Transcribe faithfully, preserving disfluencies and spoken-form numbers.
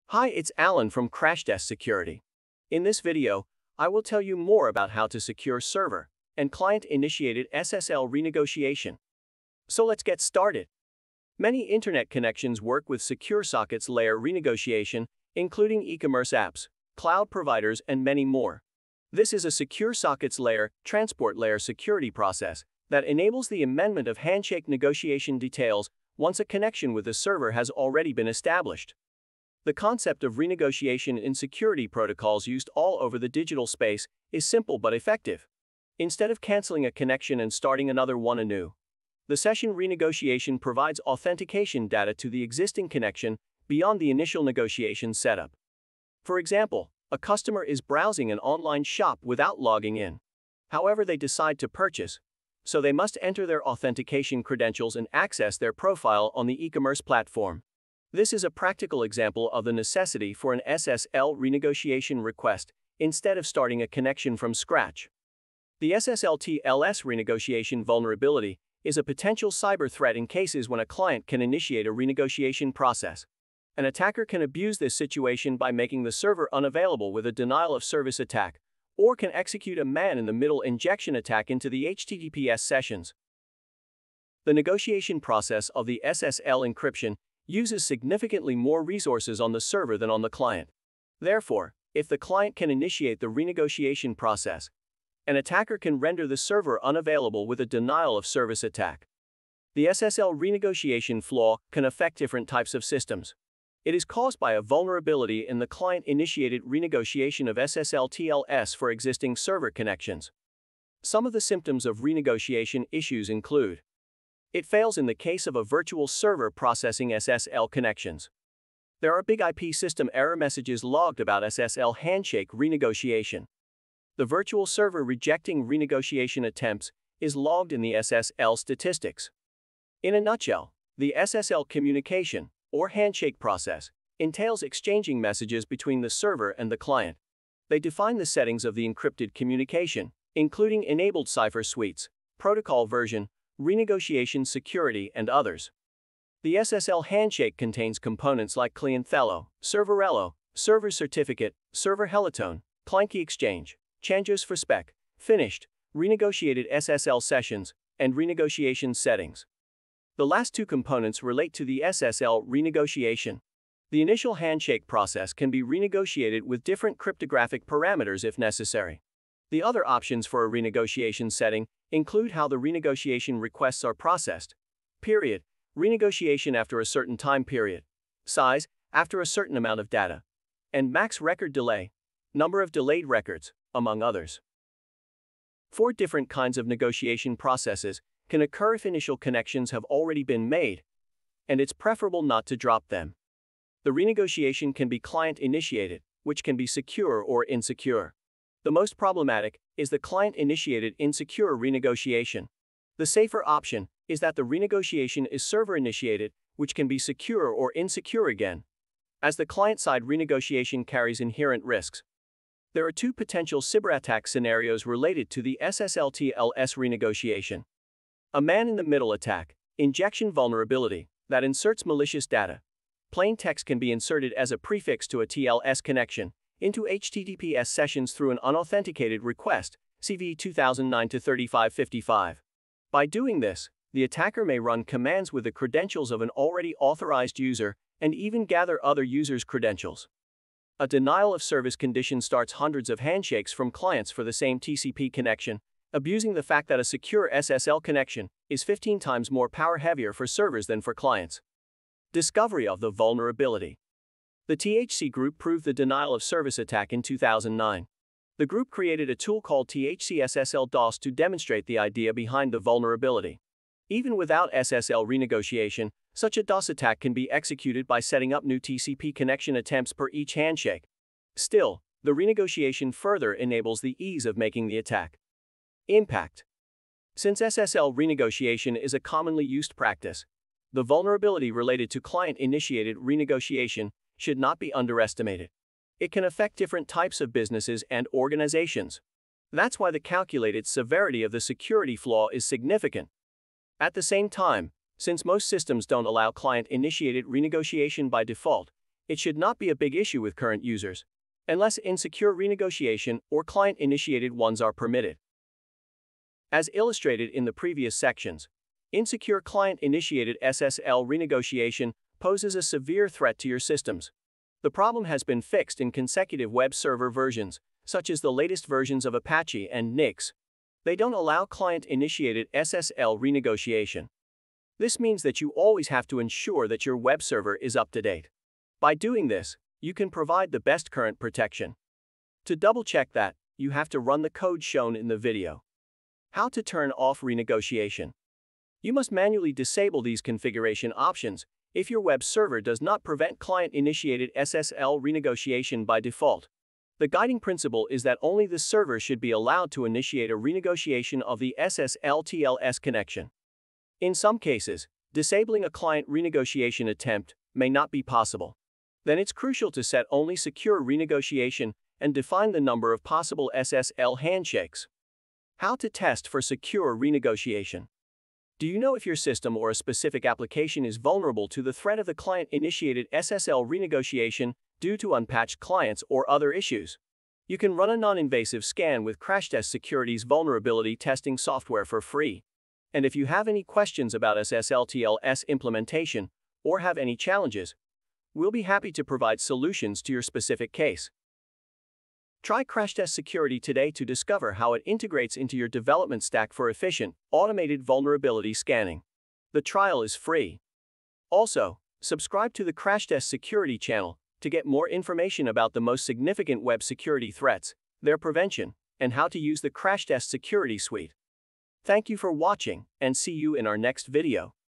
Hi, it's Alan from Crashtest Security. In this video, I will tell you more about how to secure server and client-initiated S S L renegotiation. So let's get started. Many internet connections work with secure sockets layer renegotiation, including e-commerce apps, cloud providers, and many more. This is a secure sockets layer, transport layer security process that enables the amendment of handshake negotiation details once a connection with the server has already been established. The concept of renegotiation in security protocols used all over the digital space is simple but effective. Instead of canceling a connection and starting another one anew, the session renegotiation provides authentication data to the existing connection beyond the initial negotiation setup. For example, a customer is browsing an online shop without logging in. However, they decide to purchase, so they must enter their authentication credentials and access their profile on the e-commerce platform. This is a practical example of the necessity for an S S L renegotiation request instead of starting a connection from scratch. The S S L T L S renegotiation vulnerability is a potential cyber threat in cases when a client can initiate a renegotiation process. An attacker can abuse this situation by making the server unavailable with a denial of service attack, or can execute a man-in-the-middle injection attack into the H T T P S sessions. The negotiation process of the S S L encryption uses significantly more resources on the server than on the client. Therefore, if the client can initiate the renegotiation process, an attacker can render the server unavailable with a denial of service attack. The S S L renegotiation flaw can affect different types of systems. It is caused by a vulnerability in the client-initiated renegotiation of S S L T L S for existing server connections. Some of the symptoms of renegotiation issues include: it fails in the case of a virtual server processing S S L connections. There are big I P system error messages logged about S S L handshake renegotiation. The virtual server rejecting renegotiation attempts is logged in the S S L statistics. In a nutshell, the S S L communication, or handshake process, entails exchanging messages between the server and the client. They define the settings of the encrypted communication, including enabled cipher suites, protocol version, renegotiation security, and others. The S S L handshake contains components like clienthello, serverello, server certificate, server helitone, client key exchange, changes for spec, finished, renegotiated S S L sessions, and renegotiation settings. The last two components relate to the S S L renegotiation. The initial handshake process can be renegotiated with different cryptographic parameters if necessary. The other options for a renegotiation setting include how the renegotiation requests are processed, period, renegotiation after a certain time period, size, after a certain amount of data, and max record delay, number of delayed records, among others. Four different kinds of negotiation processes can occur if initial connections have already been made, and it's preferable not to drop them. The renegotiation can be client-initiated, which can be secure or insecure. The most problematic is the client-initiated insecure renegotiation. The safer option is that the renegotiation is server-initiated, which can be secure or insecure again, as the client-side renegotiation carries inherent risks. There are two potential cyberattack scenarios related to the S S L T L S renegotiation. A man-in-the-middle attack, injection vulnerability, that inserts malicious data. Plain text can be inserted as a prefix to a T L S connection into H T T P S sessions through an unauthenticated request, C V two thousand nine dash thirty-five fifty-five. By doing this, the attacker may run commands with the credentials of an already authorized user and even gather other users' credentials. A denial of service condition starts hundreds of handshakes from clients for the same T C P connection, abusing the fact that a secure S S L connection is fifteen times more power heavier for servers than for clients. Discovery of the vulnerability. The T H C group proved the denial of service attack in two thousand nine. The group created a tool called T H C S S L DOS to demonstrate the idea behind the vulnerability. Even without S S L renegotiation, such a DOS attack can be executed by setting up new T C P connection attempts per each handshake. Still, the renegotiation further enables the ease of making the attack. Impact. Since S S L renegotiation is a commonly used practice, the vulnerability related to client-initiated renegotiation should not be underestimated. It can affect different types of businesses and organizations. That's why the calculated severity of the security flaw is significant. At the same time, since most systems don't allow client-initiated renegotiation by default, It should not be a big issue with current users, unless insecure renegotiation or client-initiated ones are permitted. As illustrated in the previous sections, insecure client-initiated S S L renegotiation poses a severe threat to your systems. The problem has been fixed in consecutive web server versions, such as the latest versions of Apache and Nix. They don't allow client-initiated S S L renegotiation. This means that you always have to ensure that your web server is up to date. By doing this, you can provide the best current protection. To double-check that, you have to run the code shown in the video. How to turn off renegotiation. You must manually disable these configuration options if your web server does not prevent client-initiated S S L renegotiation by default. The guiding principle is that only the server should be allowed to initiate a renegotiation of the S S L T L S connection. In some cases, disabling a client renegotiation attempt may not be possible. Then it's crucial to set only secure renegotiation and define the number of possible S S L handshakes. How to test for secure renegotiation. Do you know if your system or a specific application is vulnerable to the threat of the client-initiated S S L renegotiation due to unpatched clients or other issues? You can run a non-invasive scan with Crashtest Security's vulnerability testing software for free. And if you have any questions about S S L T L S implementation or have any challenges, we'll be happy to provide solutions to your specific case. Try Crashtest Security today to discover how it integrates into your development stack for efficient, automated vulnerability scanning. The trial is free. Also, subscribe to the Crashtest Security Channel to get more information about the most significant web security threats, their prevention, and how to use the Crashtest Security Suite. Thank you for watching, and see you in our next video.